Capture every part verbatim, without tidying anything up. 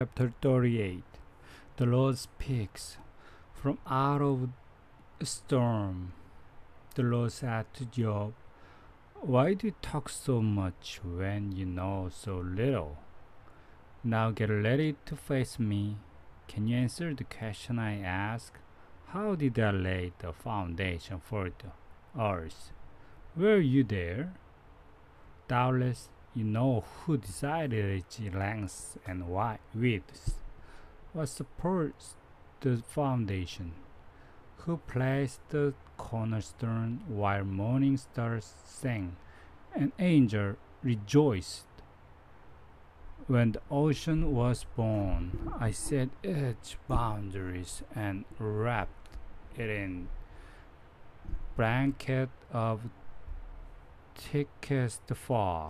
Chapter thirty-eight. The Lord speaks. From out of a storm, the Lord said to Job, "Why do you talk so much when you know so little? Now get ready to face me. Can you answer the question I ask? How did I lay the foundation for the earth? Were you there? Doubtless you know who decided its lengths and wi- widths. What supports the foundation? Who placed the cornerstone while morning stars sang and angels rejoiced? When the ocean was born, I set its boundaries and wrapped it in blanket of thickest fog.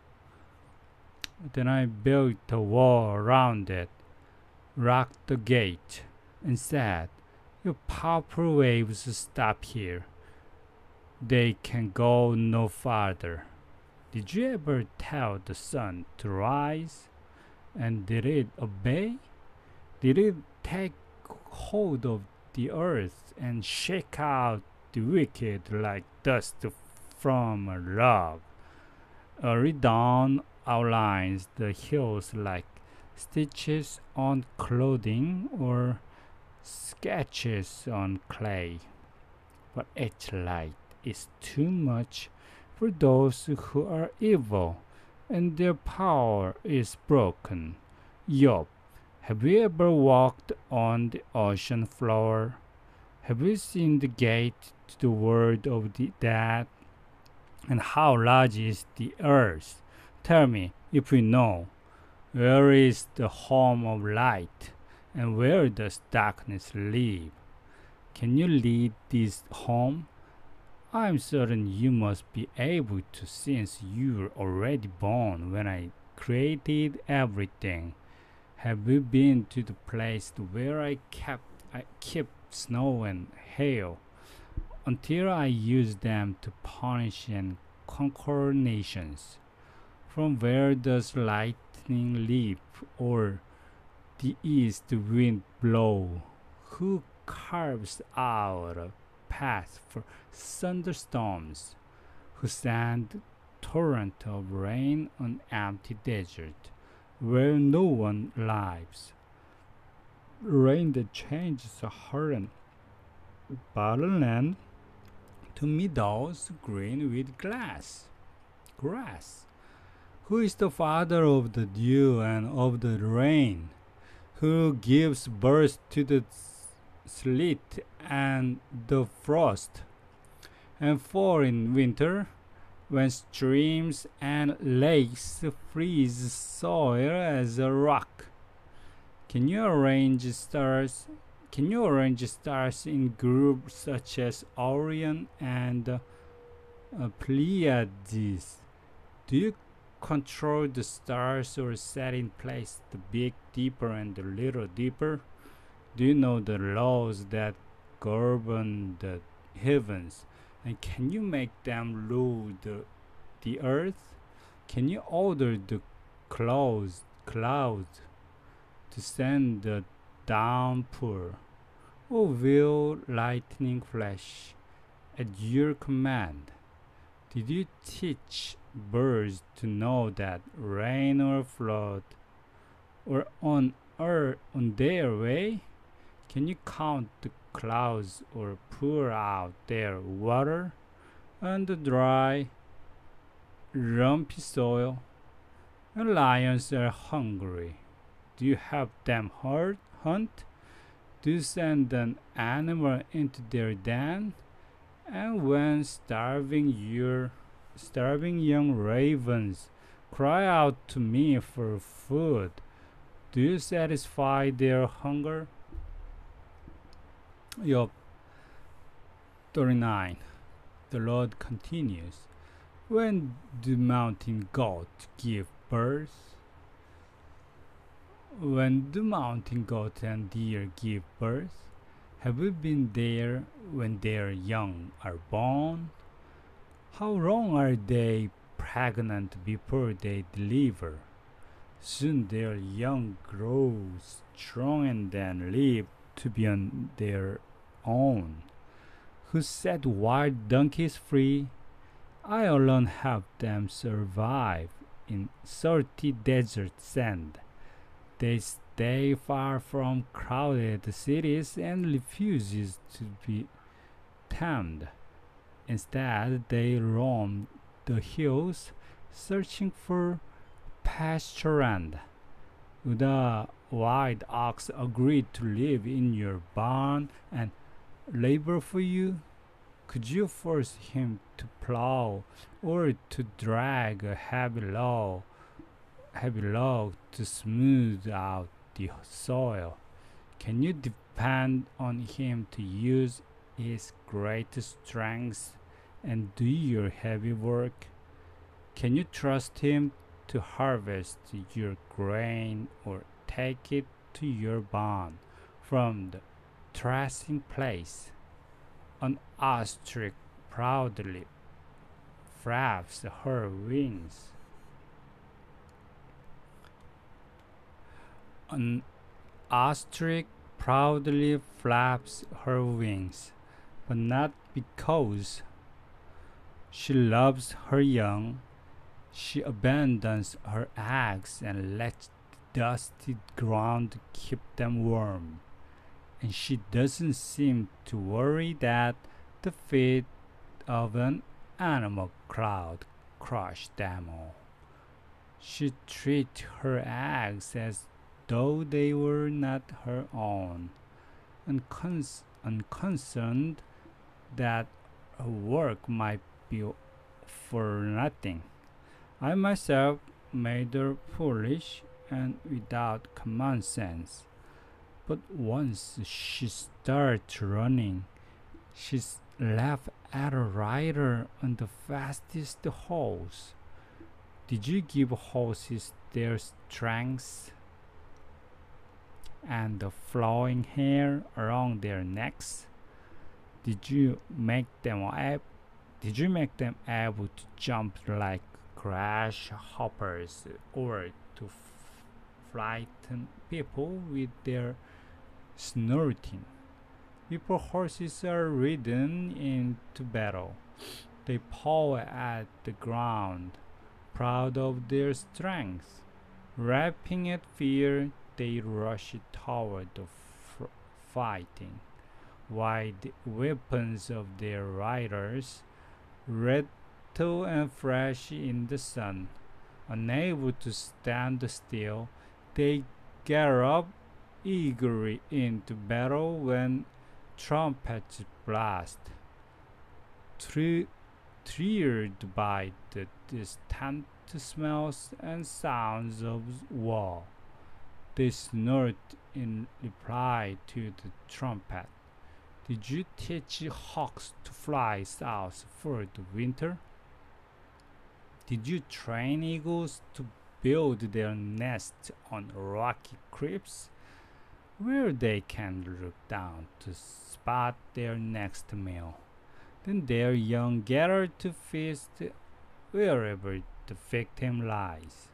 Then I built a wall around it, rocked the gate, and said, 'Your powerful waves stop here. They can go no farther.' Did you ever tell the sun to rise? And did it obey? Did it take hold of the earth and shake out the wicked like dust from a log? Early dawn outlines the hills like stitches on clothing or sketches on clay. But its light is too much for those who are evil, and their power is broken. Job, have you ever walked on the ocean floor? Have you seen the gate to the world of the dead? And how large is the earth? Tell me, if you know, where is the home of light, and where does darkness live? Can you lead this home? I am certain you must be able to, since you were already born when I created everything. Have you been to the place where I kept I keep snow and hail until I used them to punish and conquer nations? From where does lightning leap, or the east wind blow? Who carves out a path for thunderstorms? Who send torrent of rain on empty desert where no one lives? Rain that changes a hardened bottomland to meadows green with glass grass. Who is the father of the dew and of the rain? Who gives birth to the sleet and the frost? And for in winter, when streams and lakes freeze soil as a rock, can you arrange stars? Can you arrange stars in groups such as Orion and uh, Pleiades? Do you control the stars or set in place the big dipper and the little dipper? Do you know the laws that govern the heavens? And can you make them rule the, the earth? Can you order the clouds, clouds to send the downpour? Or will lightning flash at your command? Did you teach birds to know that rain or flood or on earth on their way? Can you count the clouds or pour out their water on the dry, lumpy soil? When lions are hungry, do you help them hurt, hunt? Do you send an animal into their den? And when starving your starving young ravens cry out to me for food, do you satisfy their hunger? Job thirty-nine. The Lord continues, when do mountain goats give birth? When do mountain goats and deer give birth? Have you been there when their young are born? How long are they pregnant before they deliver? Soon their young grow strong and then live to be on their own. Who set wild donkeys free? I alone help them survive in salty desert sand. They stay far from crowded cities and refuses to be tamed. Instead, they roam the hills searching for pasture land. Would a wild ox agree to live in your barn and labor for you? Could you force him to plow or to drag a heavy log, heavy log to smooth out the soil? Can you depend on him to use his great strength and do your heavy work? Can you trust him to harvest your grain or take it to your barn from the threshing place? An ostrich proudly flaps her wings. An ostrich proudly flaps her wings, but not because she loves her young. She abandons her eggs and lets the dusty ground keep them warm. And she doesn't seem to worry that the feet of an animal crowd crush them all. She treats her eggs as though they were not her own, uncon- unconcerned that her work might be for nothing. I myself made her foolish and without common sense. But once she starts running, she's left at a rider on the fastest horse. Did you give horses their strength and the flowing hair around their necks? Did you make them ab- Did you make them able to jump like grasshoppers or to f- frighten people with their snorting? Before horses are ridden into battle, they paw at the ground, proud of their strength. Rapping at fear, they rush toward the f- fighting, while the weapons of their riders rattle and flash in the sun. Unable to stand still, they gallop eagerly into battle when trumpets blast. Thr- Thrilled by the distant smells and sounds of war, they snort in reply to the trumpet. Did you teach hawks to fly south for the winter? Did you train eagles to build their nests on rocky cliffs, where they can look down to spot their next meal? Then their young gather to feast wherever the victim lies.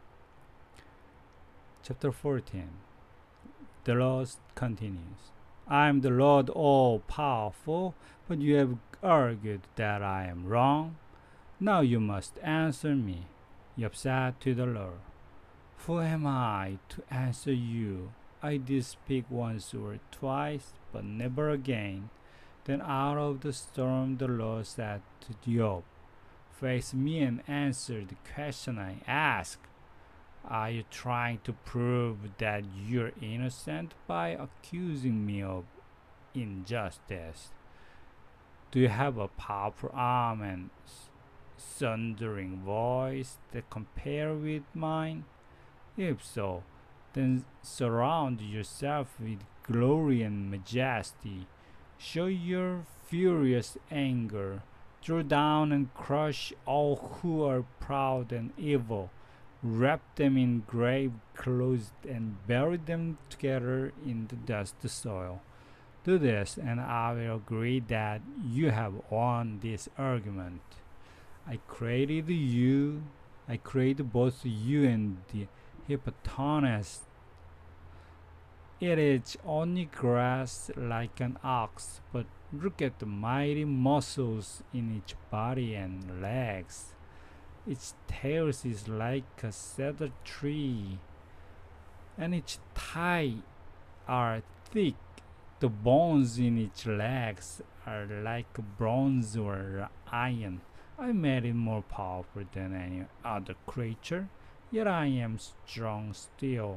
Chapter fourteen. The Lord continues. I am the Lord all powerful, but you have argued that I am wrong. Now you must answer me. Job said to the Lord, who am I to answer you? I did speak once or twice, but never again. Then out of the storm the Lord said to Job, face me and answer the question I ask. Are you trying to prove that you're innocent by accusing me of injustice? Do you have a powerful arm and thundering voice that compare with mine? If so, then surround yourself with glory and majesty. Show your furious anger. Throw down and crush all who are proud and evil. Wrap them in grave clothes and bury them together in the dust soil. Do this, and I will agree that you have won this argument. I created you, I created both you and the hippopotamus. It is only grass like an ox, but look at the mighty muscles in its body and legs. Its tail is like a cedar tree, and its thighs are thick. The bones in its legs are like bronze or iron. I made it more powerful than any other creature, yet I am strong still.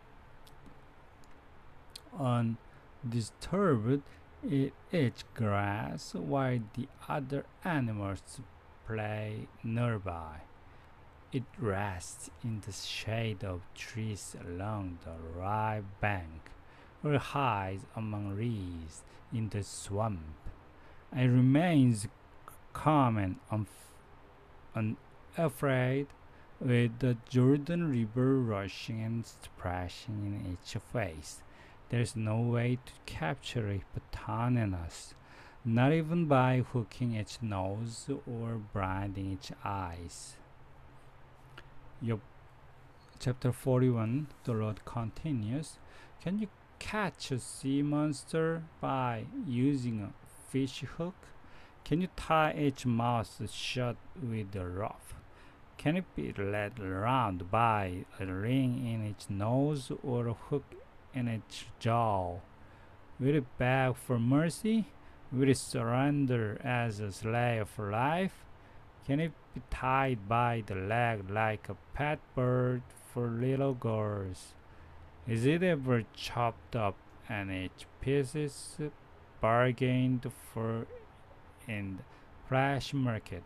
Undisturbed, it eats grass while the other animals play nearby. It rests in the shade of trees along the river bank, or hides among reeds in the swamp, and remains calm and unf- unafraid with the Jordan River rushing and splashing in its face. There's no way to capture a hippopotamus, not even by hooking its nose or blinding its eyes. Yup. Chapter forty-one, the Lord continues. Can you catch a sea monster by using a fish hook? Can you tie its mouth shut with a rope? Can it be led around by a ring in its nose or a hook in its jaw? Will it beg for mercy? Will it surrender as a slave for life? Can it be tied by the leg like a pet bird for little girls? Is it ever chopped up and its pieces bargained for in the flesh market?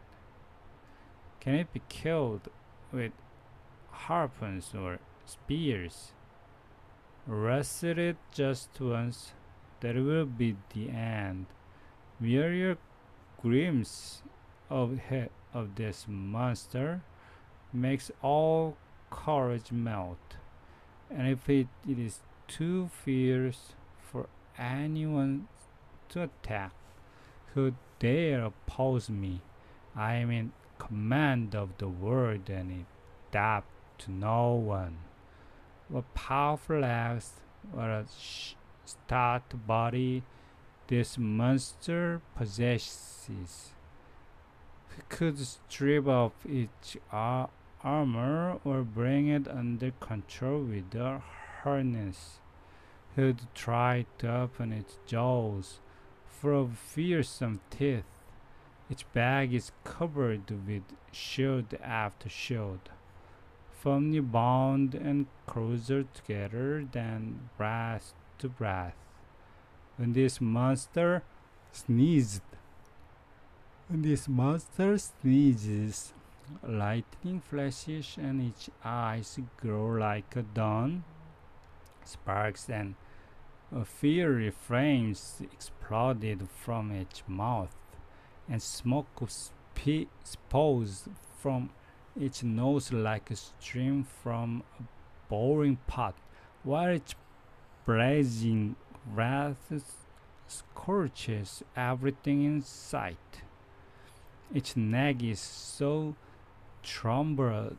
Can it be killed with harpoons or spears? Wrestle it just once, that will be the end. Wear your glimpse of he- of this monster makes all courage melt, and if it, it is too fierce for anyone to attack, who dare oppose me? I am in command of the world and it adapt to no one. What powerful legs, what a sh- stout body this monster possesses. He could strip off its ar- armor or bring it under control with a harness. He'd try to open its jaws full of fearsome teeth. Its back is covered with shield after shield, firmly bound and closer together than breath to breath. When this monster sneezed, when this monster sneezes, lightning flashes and its eyes glow like a dawn. Sparks and uh, fiery flames exploded from its mouth, and smoke spe- spows from its nose like a stream from a boiling pot, while its blazing wrath scorches everything in sight. Its neck is so tremble,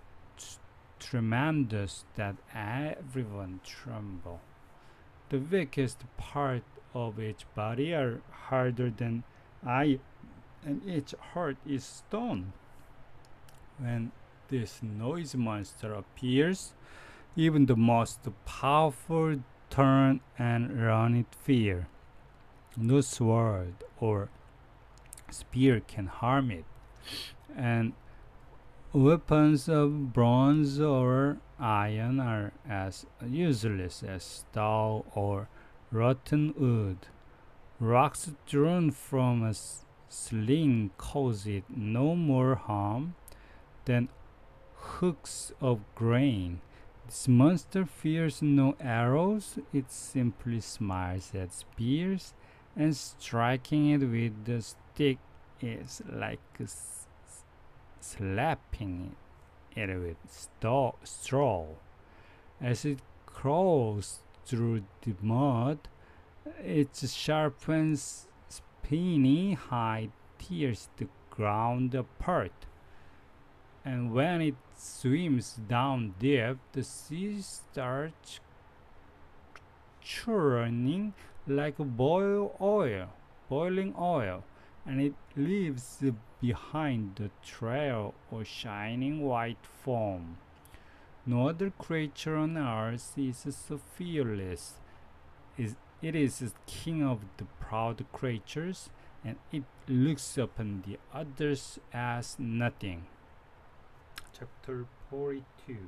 tremendous that everyone trembles. The weakest part of its body are harder than iron, and its heart is stone. When this noisy monster appears, even the most powerful turn and run in fear. No sword or spear can harm it, and weapons of bronze or iron are as useless as stone or rotten wood. Rocks thrown from a s- sling cause it no more harm than hooks of grain. This monster fears no arrows, it simply smiles at spears, and striking it with the stick is like s- slapping it with sto- straw. As it crawls through the mud, its sharpened spiny hide tears the ground apart. and when it swims down deep, the sea starts churning like boil oil, boiling oil, and it leaves behind the trail of shining white foam. No other creature on earth is so fearless. It is the king of the proud creatures, and it looks upon the others as nothing. Chapter forty-two.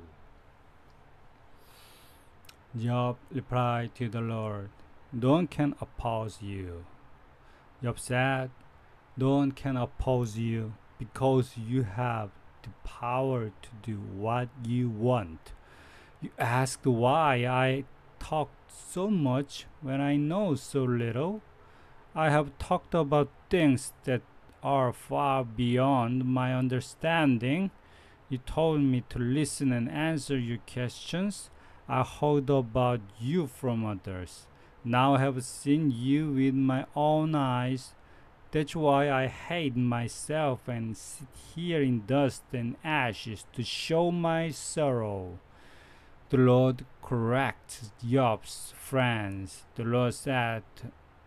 Job replied to the Lord, "No one can oppose you." Job said, "No one can oppose you because you have the power to do what you want. You asked why I talked so much when I know so little. I have talked about things that are far beyond my understanding. You told me to listen and answer your questions. I heard about you from others. Now I have seen you with my own eyes. That's why I hate myself and sit here in dust and ashes to show my sorrow." The Lord corrects Job's friends. The Lord said to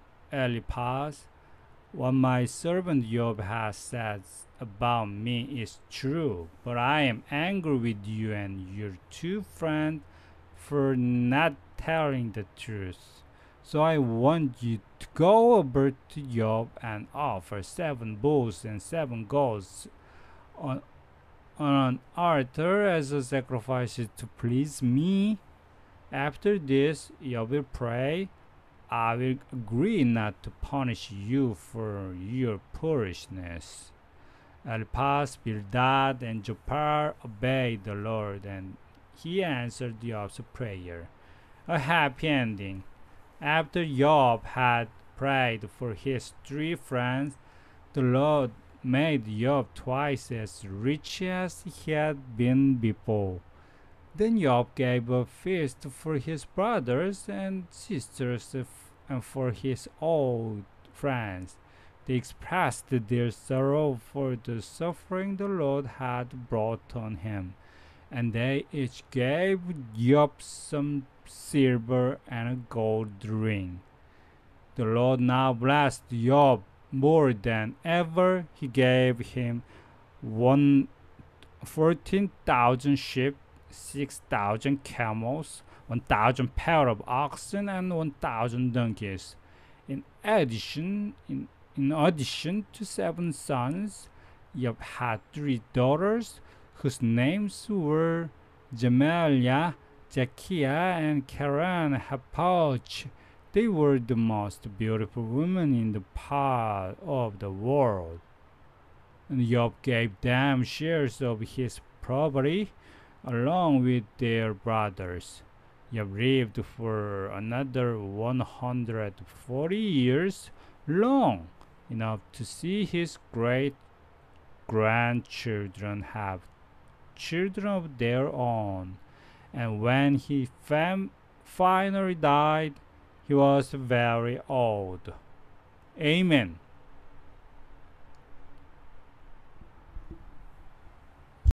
Eliphaz, "What my servant Job has said about me is true, but I am angry with you and your two friends for not telling the truth. So I want you to go over to Job and offer seven bulls and seven goats on, on an altar as a sacrifice to please me. After this, Job will pray. I will agree not to punish you for your foolishness." Eliphaz, Bildad, and Zophar obeyed the Lord, and he answered Job's prayer. A happy ending. After Job had prayed for his three friends, the Lord made Job twice as rich as he had been before. Then Job gave a feast for his brothers and sisters and for his old friends. They expressed their sorrow for the suffering the Lord had brought on him, and they each gave Job some silver and a gold ring. The Lord now blessed Job more than ever. He gave him one fourteen thousand sheep, six thousand camels, one thousand pair of oxen, and one thousand donkeys. In addition, in, in addition to seven sons, Job had three daughters whose names were Jamaliah, Jakiah, and Karen Hapach. They were the most beautiful women in the part of the world. And Job gave them shares of his property along with their brothers. Job lived for another one hundred forty years, long enough to see his great grandchildren have children of their own. And when he fam- finally died, he was very old. Amen.